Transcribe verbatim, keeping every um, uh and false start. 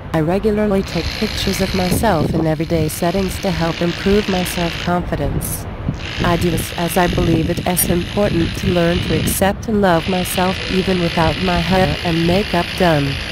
I regularly take pictures of myself in everyday settings to help improve my self-confidence. I do this as I believe it is important to learn to accept and love myself even without my hair and makeup done.